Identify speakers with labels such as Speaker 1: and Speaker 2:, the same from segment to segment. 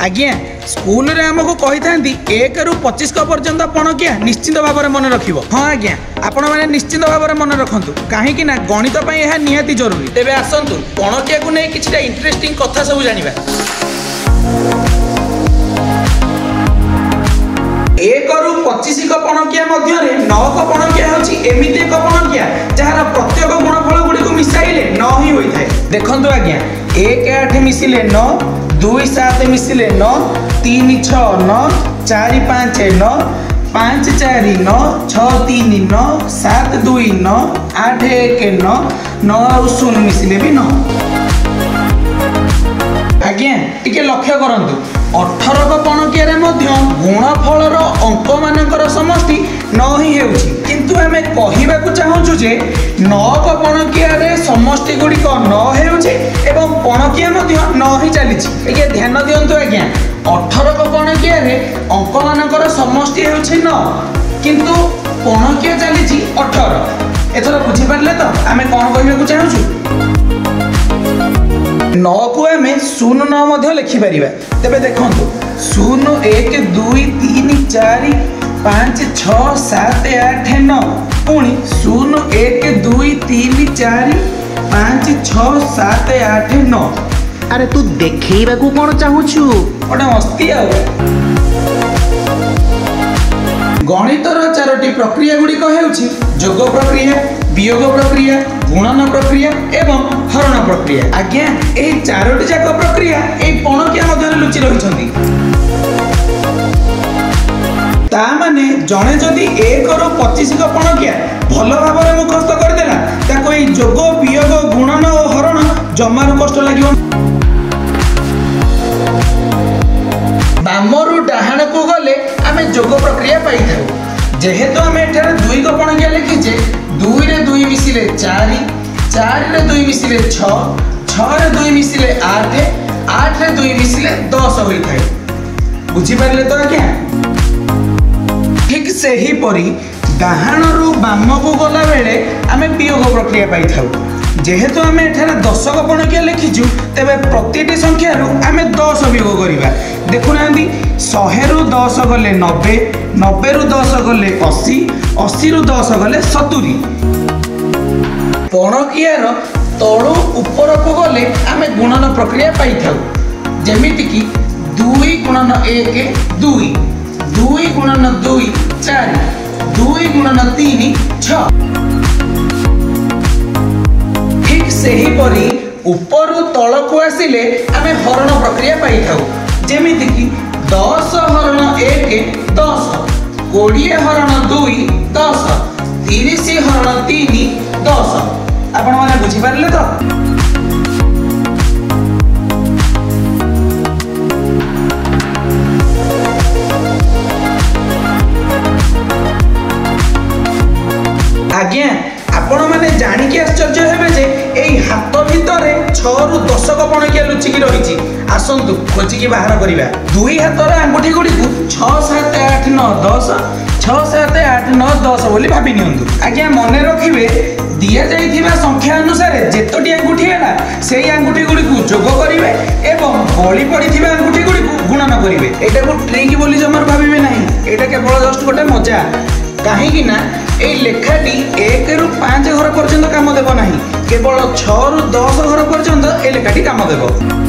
Speaker 1: आज्ञा स्कूल रे हमको कही था 1 ରୁ 25 पर्यंत पणकिया निश्चित भाव में मन रखिब। हाँ आज्ञा आपण मैंने निश्चित भाव में मन रखु कहीं गणित यह निहाती जरूरी। तेरे आसतु पणकिया को नहीं किसी इंटरेस्टिंग कथा सब जानिबा। 1 ରୁ 25 पणकिया मध्य 9 पणकिया होची एमिति एक पणकिया जार प्रत्येक गुणफल गुड़ी को मिसाइले 9 ही होता है। देखंतु आज्ञा 1 8 मिसिले 9, 2 7 मिसिले 9, 3 6 9, 4 5 9, 5 4 9, 6 3 9, 7 2 9, 8 1 9, 9 और 0 मिसिले भी 9। आज्ञा टिके लक्ष्य करंतु 18 पणकिया गुणफलर अंक मानकर समष्टि 9 ही होउछि, किंतु आमे कहिबाकु चाहूछु जे 9 पणकिया समष्टि गुड़िक 9 होउछि एवं पणकिया 9 ही चलीछि। टिके ध्यान दियंतु आज्ञा 18 पणकिया अंक मानकर समष्टि होउछि 9 किंतु पणकिया चलीछि 18। एथर बुझी पारले तो आमे कोन कहिबाकु चाहूछु 9 को आम 0 9 लिखिपर। तेरे देखो 0 1 2 3 4 5 6 7 8 9 पुणी 0 1 2 3 4 5 6 7 8 9।
Speaker 2: अरे तू देखा कौन चाहूँ
Speaker 1: गोटे मस्ती आ गणितर 4टी प्रक्रिया गुड़िक होउछि जोग प्रक्रिया, वियोग प्रक्रिया, गुणन प्रक्रिया एवं हरण प्रक्रिया। आज्ञा ए 4टी जाक प्रक्रिया ए पणकिया मध्य लुचि रहिछन्ति। ता माने जणे जदि 1 ରୁ 25 पणकिया भल भाव में मुखस्त करदेला ताको ए जोग, वियोग, गुणन और हरण जमारू कष्ट लागियो। बामरू डाहाण को गले आमे जोग प्रक्रिया पाई थाउ। जेहेतु आमे एठारे 2 को पणकिया लिखिजे 2 रे 2 मिसिले 4, 4 रे 2 मिसिले 6, 6 रे 2 मिसिले 8, 8 रे 2 मिसिले 10 होई थाए। बुझी पारले तो आज्ञा ठीक सेही परी डाहाण रु बाम को गला बेले आमे वियोग प्रक्रिया पाई थाउ। जेहेतु आमे एठारे 10 को पणकिया लिखिजु तेबे प्रतिटी संख्या रु आमे 10 वियोग करिबा। देखु नांदी 100 रु 10 गले 90, 90 रु 10 गले 80, 80 रु 10 गले 70। पणकियार तळु ऊपर को गले आमे गुणन प्रक्रिया पाई थाउ। जेमिति कि 2 गुणन 1 2, 2 गुणन 2 4, 2 गुणन 3 6। ठीक सेही परी ऊपर तल को आसिले आमे हरण प्रक्रिया पाई थाउ। जेमिति कि 10 हरण 1 10, 20 हरण 2 10, 30 हरण 3 10। आपण माने बुझी पारले तो? आज्ञा आपण माने जानी कि आश्चर्य हेबे जे एई हाथ भितर 6 ରୁ 10 को पणकिया लुचिकी रहिछि। आसंतु खोजिकी बाहर करिबा। 2 हाथर आंगुठी गुडी को 6 7 8 9 10, 6 7 8 9 10 बोली भाबी नियंतु। आज्ञा मने रखिबे दिया जाइथिबा संख्या अनुसार जेतोटी आंगुठी हैला सेही आंगुठी गुडी को जोग करिवे एवं बळी पडिथिबा आंगुठी गुडी को गुणन करिवे। एटा को ट्रिक बोली जमर भाबिबे नाही, एटा केवल जस्ट गोटे मजा। कहीं ना ए लेखाटी 1 ରୁ 5 घर पर्यंत काम देव ना, केवल 6 ରୁ 10 घर पर्यंत ए लेखाटी काम देव।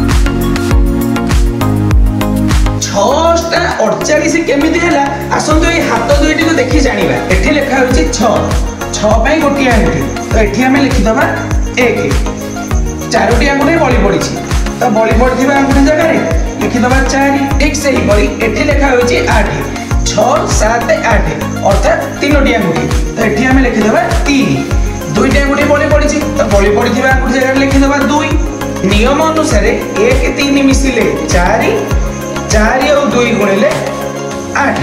Speaker 1: 6 टा 48 केमिति हैला आसंतु ए हाथ दुईटी को देखि जानिबा। एठी लेखा होछि 6, 6 पई गोटी आंगुठी तो एठी हमें लिखि दबा 1, 4टी आंगुठी बळी पडिछि तो बळी पडिथिबा आंगुठी जगह रे लिखि दबा 4। ठीक सेही परी एठी लेखा होछि 8, 6 7 8 अर्थात 3टी आंगुठी तो एठी हमें लिखिदेबा 3। 2टी आंगुठी बळी पडिछि तो बळी पडिथिबा आंगुठी जगह लिखिदेबा 2। नियम अनुसार 1 3 मिसिले 4, 4 और 2 गुणिले 8।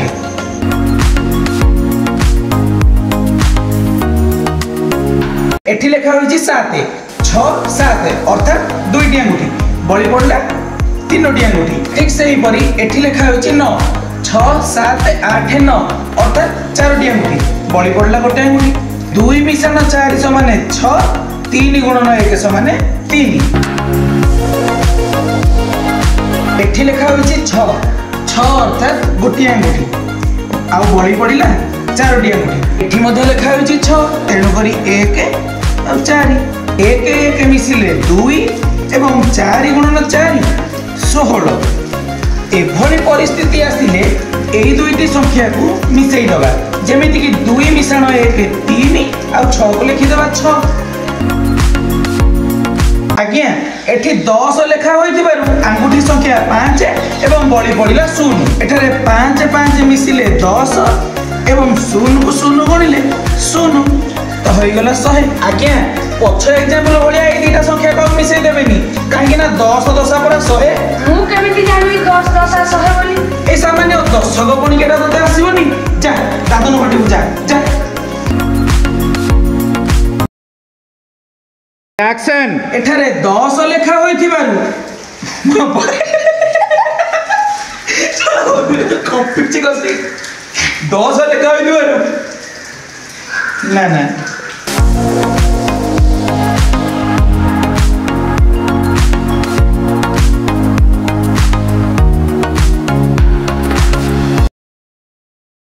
Speaker 1: एठी लेखा होइछि 7, 6 7 अर्थात 2टी आंगुठी बळी पडला 3टी आंगुठी। ठीक सेही परी एठी लेखा होइछि 9, 6 7 8 9 अर्थात 4टी आंगुठी बळी पडला गोटे आंगुठी। 2 मिशन 4 समान 6, 3 गुणन 1 समान 3। एठी लिखा होइछि 6 अर्थात गोटी अंगुठी आउ बळी पड़िला 4टी अंगुठी एठी मध्ये लिखा होइछि 6 तेणु करी 1 और 4 1 1 मिसिले 2 एवं 4 गुणन 4 16 एभली परिस्थिति आसिले एई दुईटी संख्या को मिसई दबा जेमिति कि 2 मिश्रण 1 3 और 6 को लिखि दबा 6 आज्ञा एठी 10 लेखा होइतिबारु अंगुठी संख्या 5 एवं बळी पड़िला 0 एठारे 5 5 मिसिले 10 एवं 0 को 0 गणिले 0 तो होई गला 100 आज्ञा पछ एग्जांपल भलिया ए दुईटा संख्या को मिसई देबेनी काहे ना 10 10 पर 100
Speaker 3: मु केमिति जानि 10 10 100 बोली
Speaker 1: ए सामान्य 10 को गणिकेटा तते आसीबनी जा दादन घटी जा जा
Speaker 2: एक्शन
Speaker 1: एठारे 10 लेखा होइथिबारु कॉपी गसी 10 लेखा होइथिबारु ना ना